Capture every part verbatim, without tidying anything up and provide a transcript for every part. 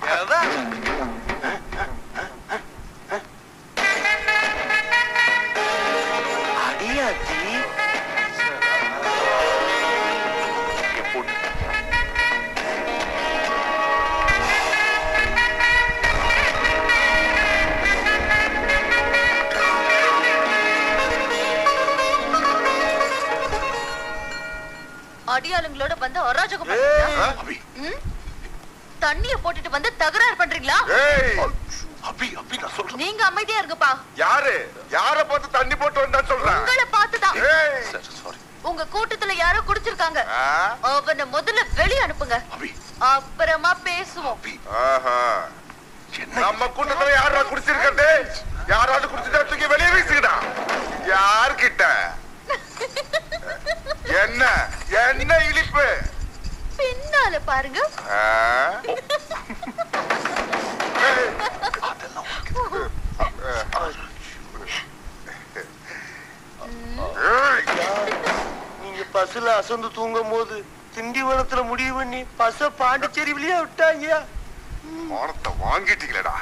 அடியாச்சி அடியாளுங்களோட வந்து அராஜகம் பண்றீங்களா? தண்ணிய போட்டுட்டு வந்து தகராறு பண்றீங்களா? அபி அபி நான் சொல்றேன் நீங்க அமைதியா இருங்கப்பா. யாரு யார பார்த்து தண்ணி போட்டு வந்தா சொல்றேன்? உங்களை பார்த்துதான். சாரி உங்க கூட்டத்துல யாரோ குடிச்சிருக்காங்க. அவனை முதல்ல வெளிய அனுப்புங்க. அப்புறமா பேசுவோம். நம்ம கூட்டத்துல யாரா குடிச்சிருக்கது? யாராவது குடிச்சிட்டா தூக்கி வெளியே வீசுங்கடா. யார்கிட்ட? என்ன என்ன இழிப்பு? பின்னால பாருங்க. நீங்க பஸ்ல அசந்து தூங்கும் போது திண்டிவனத்துல முடிவு பண்ணி பஸ்ஸ பாண்டிச்சேரி வழியா விட்டாங்க. மானத்தை வாங்கிட்டீங்களடா.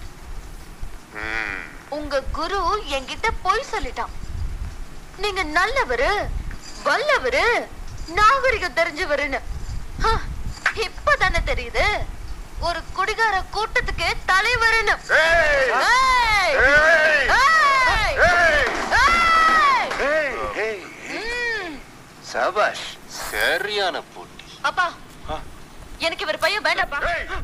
உங்க குரு என்கிட்ட பொய் சொல்லிட்டான். நீங்க நல்லவரு, வல்லவரு, நாகரிகம் தெரிஞ்சவருன்னு. இப்பதானே தெரியுது ஒரு குடிகார கூட்டத்துக்கு தலைவருன்னு. சபாஷ், சரியான போட்டி. அப்பா, எனக்கு இவர் பையன் வேண்டாப்பா.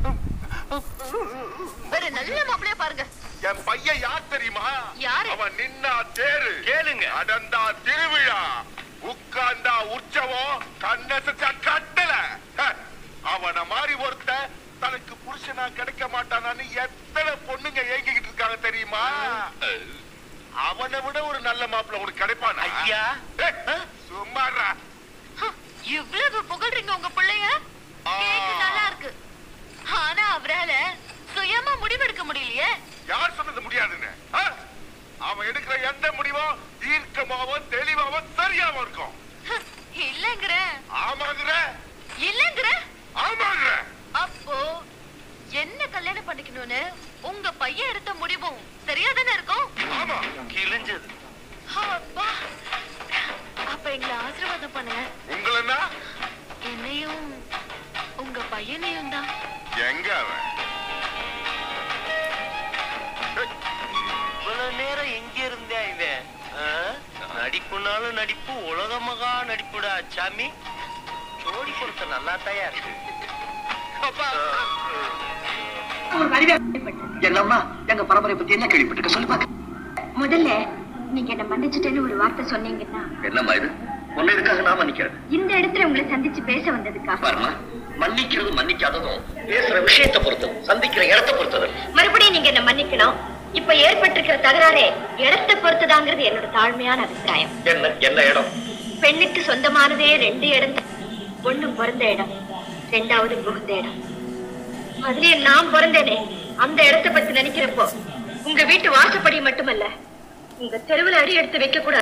வேற நல்ல மாப்பிளையா பாருங்க. என் பையன் யார் தெரியுமா? யாரு? அவன் நின்னா தேரு, கேளுங்க, அடந்தா திருவிழா, உட்கார்ந்தா உற்சவம், கண்ணசச்சா கட்டல. அவன மாதிரி ஒருத்த தனக்கு புருஷனா கிடைக்க மாட்டானான்னு எத்தனை பொண்ணுங்க ஏங்கிக்கிட்டு இருக்காங்க தெரியுமா? அவனை விட ஒரு நல்ல மாப்பிள்ள உனக்கு கிடைப்பானா? ஐயா சும்மாரா. இவ்வளவு புகழ்றீங்க உங்க பிள்ளைய, கேக்கு நல்லா இருக்கு. ஆனா அவரால சுயமா முடிவெடுக்க முடியலையே. யார் சொன்னது முடியாதுன்னு? அவன் எடுக்கிற எந்த முடிவும் தீர்க்கமாவும் தெளிவாவும் சரியாவும் இருக்கும். இல்லங்கிற. ஆமாங்கிற. இல்லங்கிற. ஆமாங்கிற. அப்போ என்ன கல்யாணம் பண்ணிக்கணும்னு உங்க பையன் எடுத்த முடிவும் சரியாதானே இருக்கும்? ஆமா, கிழிஞ்சது. அப்பா, அப்ப எங்களை ஆசீர்வாதம் பண்ணுங்க. உங்களன்னா? என்னையும் உங்க பையனையும் தான். எங்க அவன்? இவ்வளவு நேரம் எங்க இருந்தே இவன்? நடிப்புனாலும் நடிப்பு, உலக மகா நடிப்புடா சாமி. ஜோடி பொறுத்த நல்லா தயார். என்னம்மா எங்க பரம்பரை பத்தி என்ன கேள்விப்பட்டிருக்க சொல்லு பாக்க. முதல்ல நீங்க என்ன மன்னிச்சுட்டேன்னு ஒரு வார்த்தை சொன்னீங்கன்னா. என்னம்மா இது? உன்னை இதுக்காக நான் மன்னிக்கிறேன். இந்த இடத்துல உங்களை சந்திச்சு பேச வந்ததுக்காக. பாருமா, மன்னிக்கிறது மன்னிக்காததும் பேசுற விஷயத்தை பொறுத்தது, சந்திக்கிற இடத்தை பொறுத்தது. மறுபடியும் நீங்க என்ன மன்னிக்கணும். இப்ப ஏற்பட்டிருக்கிற தகராறே இடத்தை பொறுத்துதாங்கிறது என்னோட தாழ்மையான அபிப்பிராயம். என்ன என்ன இடம்? பெண்ணுக்கு சொந்தமானதே ரெண்டு இடம். ஒண்ணு பிறந்த இடம், ரெண்டாவது புகுந்த இடம். அதுலயே நான் பிறந்தேனே, அந்த இடத்தை பத்தி நினைக்கிறப்போ உங்க வீட்டு வாசப்படி மட்டுமல்ல, உங்க தெருவில் அடி எடுத்து வைக்க கூடாது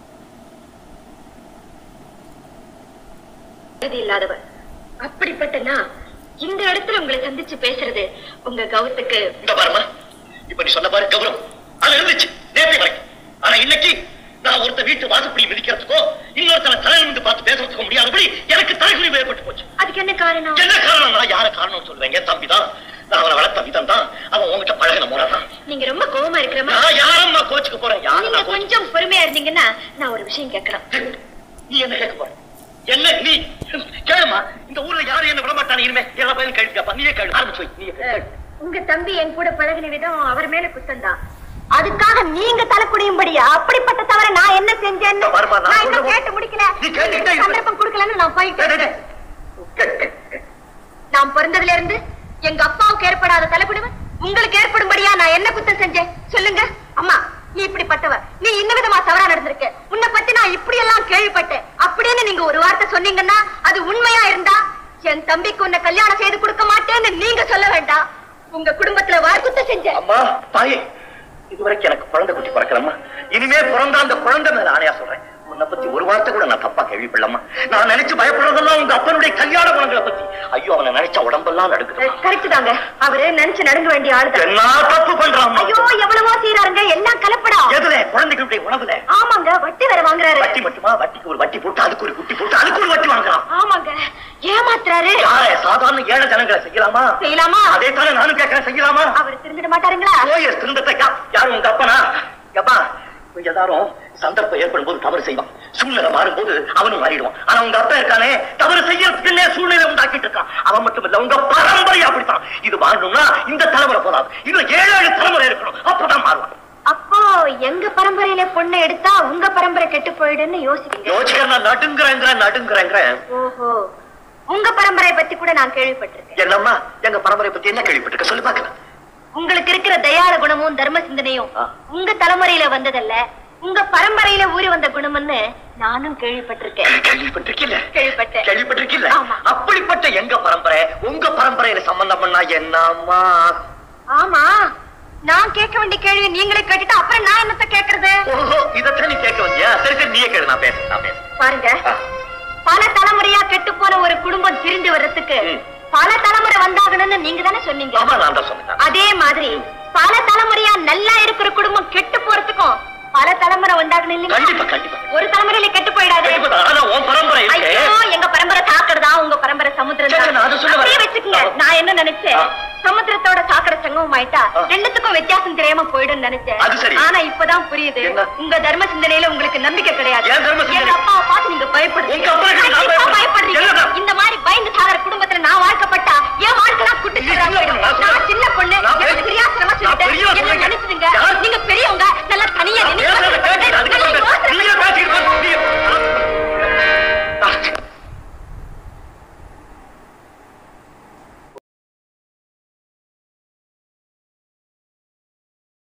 இல்லாதவர். அப்படிப்பட்ட நான் இந்த இடத்துல உங்களை சந்திச்சு பேசுறது உங்க கௌரவத்துக்கு. இந்த பாருமா, இப்ப நீ சொன்ன பாரு கௌரவம் அது இருந்துச்சு நேற்று வரைக்கும். ஆனா இன்னைக்கு நான் ஒருத்த வீட்டு வாசப்படி மிதிக்கிறதுக்கோ இன்னொருத்தனை தலையிலிருந்து பார்த்து பேசுறதுக்கோ முடியாதபடி எனக்கு தலைகுறிவு ஏற்பட்டு போச்சு. அதுக்கு என்ன காரணம்? என்ன காரணம்? நான் யார காரணம் சொல்றேங்க? தம்பிதான். நான் அவனை வளர்த்த விதம் தான், அவன் உங்ககிட்ட பழகின முறை தான். நீங்க ரொம்ப கோவமா இருக்கிற மாதிரி. நான் யாரம்மா கோச்சுக்க போறேன்? நீங்க கொஞ்சம் பொறுமையா இருந்தீங்கன்னா நான் ஒரு விஷயம் கேட்கறேன். நீ என்ன கேட்க போற? என்ன நீ கேளுமா? இந்த ஊர்ல யாரும் என்ன விட மாட்டானே. இனிமே எல்லா பையனும் கேள்வி கேட்பா. நீயே கேள்வி ஆரம்பிச்சு வை. நீ உங்க தம்பி என் கூட பழகின விதம் அவர் மேல குத்தம் தான். அதுக்காக நீங்க தலை குடியும்படியா? அப்படிப்பட்ட தவிர நான் என்ன செஞ்சேன்னு கேட்டு முடிக்கல. சந்தர்ப்பம் கொடுக்கலன்னு நான் போயிட்டேன். நான் பிறந்ததுல இருந்து எங்க அப்பாவுக்கு ஏற்படாத தலைக்குடிவு உங்களுக்கு ஏற்படும்படியா நான் என்ன குத்தம் செஞ்சேன் சொல்லுங்க. அம்மா, நீ இப்படிப்பட்டவ, நீ இன்ன விதமா தவறா நடந்திருக்க, உன்னை பத்தி நான் இப்படி எல்லாம் கேள்விப்பட்டேன் அப்படின்னு நீங்க ஒரு வார்த்தை சொன்னீங்கன்னா அது உண்மையா இருந்தா என் தம்பிக்கு உன்னை கல்யாணம் செய்து கொடுக்க மாட்டேன்னு நீங்க சொல்ல வேண்டாம். உங்க குடும்பத்துல வார்த்தை செஞ்ச. அம்மா தாயே, இதுவரைக்கும் எனக்கு குழந்தை குட்டி பிறக்கலம்மா. இனிமே பிறந்த அந்த குழந்தை மேல ஆணையா சொல்றேன், உன்னை பத்தி ஒரு வார்த்தை கூட நான் தப்பா கேள்விப்படலாமா. நான் நினைச்சு பயப்படுறதெல்லாம் உங்க அப்பனுடைய கல்யாண குணங்களை பத்தி. ஐயோ அவனை நினைச்ச உடம்பெல்லாம் நடுக்குது. கரெக்ட் தாங்க, அவரு நினைச்சு நடுங்க வேண்டிய ஆளுதான். என்ன தப்பு பண்றான்? ஐயோ எவ்வளவோ செய்யறாருங்க, எல்லாம் கலப்படம். எதுல? குழந்தைகளுடைய உணவுல. ஆமாங்க, வட்டி வேற வாங்குறாரு. வட்டி மட்டுமா? வட்டிக்கு ஒரு வட்டி போட்டு அதுக்கு ஒரு குட்டி போட்டு அதுக்கு ஒரு வட்டி வாங்குறான். ஆமாங்க, ஏமாத்துறாரு. யார? சாதாரண ஏழை ஜனங்களை செய்யலாமா? செய்யலாமா? அதே தானே நானும் கேட்கிறேன், செய்யலாமா? அவர் திருந்திட மாட்டாருங்களா? ஓயர் திருந்தத்தை யாரும் உங்க அப்பனா? எப்பா எல்லாரும் சந்தர்ப்பம் ஏற்படும் போது தவறு செய்வான், சூழ்நிலை மாறும்போது அவனும் மாறிடுவான். ஆனா உங்க அப்பா இருக்கானே, தவறு செய்யறதுக்குன்னே சூழ்நிலை உண்டாக்கிட்டு இருக்கான். அவன் மட்டும் இல்ல, உங்க பரம்பரை அப்படித்தான். இது வாழணும்னா இந்த தலைமுறை போதாது, இன்னும் ஏழு ஏழு தலைமுறை இருக்கணும், அப்பதான் மாறுவான். அப்போ எங்க பரம்பரையில பொண்ணு எடுத்தா உங்க பரம்பரை கெட்டு போயிடுன்னு யோசிக்கிறீங்க? யோசிக்கிற நடுங்குறேங்கிற நடுங்குறேங்கிற. ஓஹோ, உங்க பரம்பரை பத்தி கூட நான் கேள்விப்பட்டிருக்கேன். என்னம்மா எங்க பரம்பரை பத்தி என்ன கேள்விப்பட்டிருக்க? சொல்லி பாக்கலாம். உங்களுக்கு இருக்கிற தயார குணமும் தர்ம சிந்தனையும் உங்க தலைமுறையில வந்ததல்ல, உங்க பரம்பரையில ஊறி வந்த குணம்னு நானும் கேள்விப்பட்டிருக்கேன். கேள்விப்பட்டிருக்கீல்ல? கேள்விப்பட்டேன். கேள்விப்பட்டிருக்கீல்ல? அப்படிப்பட்ட எங்க பரம்பரை உங்க பரம்பரையில சம்பந்தம் பண்ணா என்னம்மா? ஆமா, நான் கேட்க வேண்டிய கேள்வி நீங்களே கேட்டுட்டு அப்புறம் நான் என்னத்த கேக்குறது? ஓஹோ, இதத்தான் நீ கேட்க வந்தியா? சரி சரி நீயே கேளு, நான் பேச நான் பேச பாருங்க, பல தலைமுறையா கெட்டு போன ஒரு குடும்பம் பிரிந்து வர்றதுக்கு பல தலைமுறை வந்தாகணும்னு நீங்க தானே சொன்னீங்க. ஆமா, நான் தான் சொன்னேன். அதே மாதிரி பல தலைமுறையா நல்லா இருக்கிற குடும்பம் கெட்டு போறதுக்கும் பல தலைமுறை வந்தாகணும் இல்லையா? கண்டிப்பா கண்டிப்பா. ஒரு தலைமுறையில கெட்டு போயிடாது. ஆனா உன் பரம்பரை இருக்கே. ஐயோ, எங்க பரம்பரை சாக்கறதா, உங்க பரம்பரை சமுத்திரம் சரி, நான் அதை சொல்ல வரேன். அப்படியே வச்சுக்கங்க. நான் என்ன நினைச்சேன், சமுத்திரத்தோட சாக்கடை சங்கமம் ஆயிட்டா ரெண்டுத்துக்கும் வித்தியாசம் தெரியாம போயிடும் நினைச்சேன். அது சரி. ஆனா இப்பதான் புரியுது, என்ன? உங்க தர்ம சிந்தனையில உங்களுக்கு நம்பிக்கை கிடையாது. ஏன் தர்ம சிந்தனை? எங்க அப்பாவை பார்த்து நீங்க பயப்படுறீங்க. உங்க அப்பா கிட்ட நான் கண்டிப்பா பயப்படுறேன். பயப்படுறீங்க. என்னடா? இந்த மாதிரி பயந்து சாகிற குடும்பத்துல